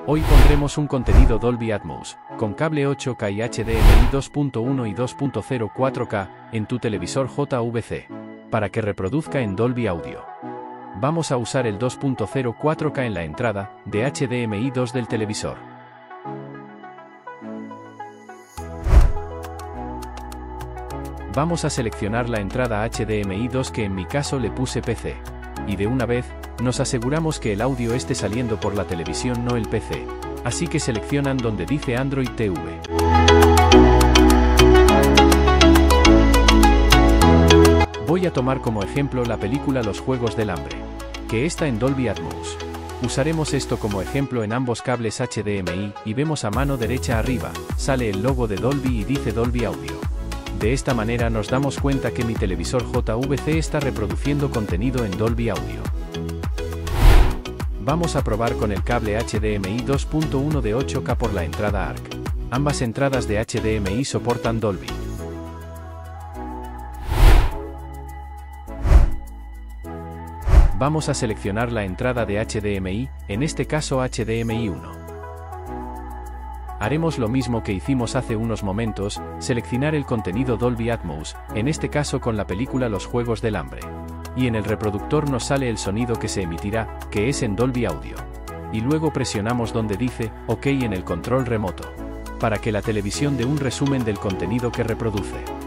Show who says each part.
Speaker 1: Hoy pondremos un contenido Dolby Atmos, con cable 8K y HDMI 2.1 y 2.0 4K, en tu televisor JVC, para que reproduzca en Dolby Audio. Vamos a usar el 2.0 4K en la entrada de HDMI 2 del televisor. Vamos a seleccionar la entrada HDMI 2 que en mi caso le puse PC. Y de una vez, nos aseguramos que el audio esté saliendo por la televisión, no el PC. Así que seleccionan donde dice Android TV. Voy a tomar como ejemplo la película Los Juegos del Hambre, que está en Dolby Atmos. Usaremos esto como ejemplo en ambos cables HDMI y vemos a mano derecha arriba, sale el logo de Dolby y dice Dolby Audio. De esta manera nos damos cuenta que mi televisor JVC está reproduciendo contenido en Dolby Audio. Vamos a probar con el cable HDMI 2.1 de 8K por la entrada ARC. Ambas entradas de HDMI soportan Dolby. Vamos a seleccionar la entrada de HDMI, en este caso HDMI 1. Haremos lo mismo que hicimos hace unos momentos, seleccionar el contenido Dolby Atmos, en este caso con la película Los Juegos del Hambre. Y en el reproductor nos sale el sonido que se emitirá, que es en Dolby Audio. Y luego presionamos donde dice OK en el control remoto, para que la televisión dé un resumen del contenido que reproduce.